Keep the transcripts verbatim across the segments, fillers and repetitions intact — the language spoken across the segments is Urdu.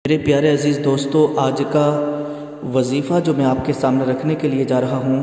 میرے پیارے عزیز دوستو، آج کا وظیفہ جو میں آپ کے سامنے رکھنے کے لیے جا رہا ہوں،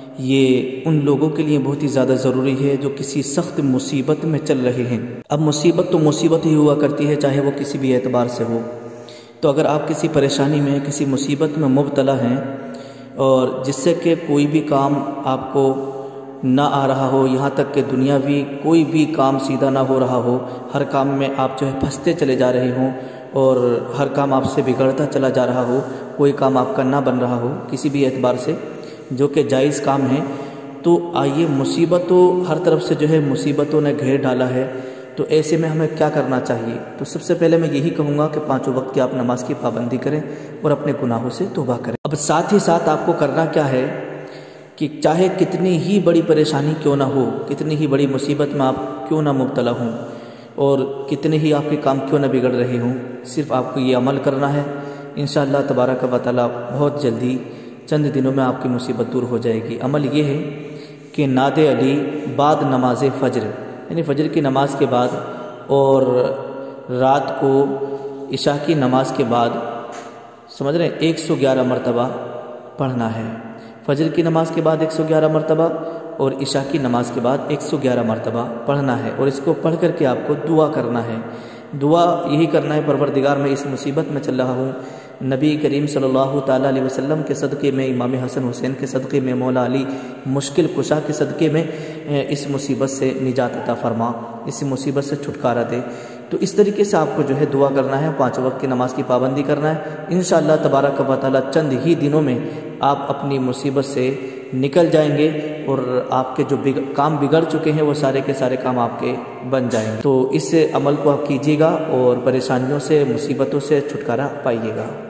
یہ ان لوگوں کے لیے بہت ہی زیادہ ضروری ہے جو کسی سخت مصیبت میں چل رہے ہیں۔ اب مصیبت تو مصیبت ہی ہوا کرتی ہے، چاہے وہ کسی بھی اعتبار سے ہو۔ تو اگر آپ کسی پریشانی میں، کسی مصیبت میں مبتلا ہیں اور جس سے کہ کوئی بھی کام آپ کو نہ آ رہا ہو، یہاں تک کہ دنیاوی کوئی بھی کام سیدھا نہ ہو رہا ہو، ہر کام میں آپ جو ہے پھنستے چلے جا رہے ہوں اور ہر کام آپ سے بگڑتا چلا جا رہا ہو، کوئی کام آپ کا نہ بن رہا ہو کسی بھی اعتبار سے، جو کہ جائز کام ہے، تو آئیے مصیبتوں ہر طرف سے جو ہے مصیبتوں نے گھیر ڈالا ہے۔ تو ایسے میں ہمیں کیا کرنا چاہیے؟ تو سب سے پہلے میں یہی کہوں گا کہ پانچوں وقت کی آپ نماز کی پابندی کریں اور اپنے گناہوں سے توبہ کریں۔ اب ساتھ ہی ساتھ آپ کو کرنا کیا ہے کہ چاہے کتنی ہی بڑی پریشانی کیوں نہ ہو، کتنی ہی بڑی مصیبت میں آپ کیوں نہ مبتلا ہوں اور کتنے ہی آپ کے کام کیوں نہ بگڑ رہے ہوں، صرف آپ کو یہ عمل کرنا ہے۔ انشاءاللہ تبارک و تعالی بہت جلدی چند دنوں میں آپ کی مصیبت دور ہو جائے گی۔ عمل یہ ہے کہ ناد علی بعد نماز فجر، یعنی فجر کی نماز کے بعد اور رات کو عشاء کی نماز کے بعد، سمجھ رہے ہیں، ایک سو گیارہ مرتبہ پڑھنا ہے۔ فجر کی نماز کے بعد ایک سو گیارہ مرتبہ اور عشاء کی نماز کے بعد ایک سو گیارہ مرتبہ پڑھنا ہے، اور اس کو پڑھ کر کے آپ کو دعا کرنا ہے۔ دعا یہی کرنا ہے، پروردگار میں اس مصیبت میں چل رہا ہوں، نبی کریم صلی اللہ تعالیٰ علیہ وسلم کے صدقے میں، امام حسن حسین کے صدقے میں، مولا علی مشکل کشا کے صدقے میں اس مصیبت سے نجات عطا فرما، اس مصیبت سے چھٹکارا دے۔ تو اس طریقے سے آپ کو جو ہے دعا کرنا ہے، پانچ وقت کی نماز کی پابندی کرنا ہے۔ انشاءاللہ تبارک و تعالی چند ہی دنوں میں آپ اپنی مصیبت سے نکل جائیں گے اور آپ کے جو کام بگڑ چکے ہیں وہ سارے کے سارے کام آپ کے بن جائیں گے۔ تو اس عمل کو آپ کیجیے گا اور پریشانیوں سے، مصیبتوں سے چھٹکارا پائیے گا۔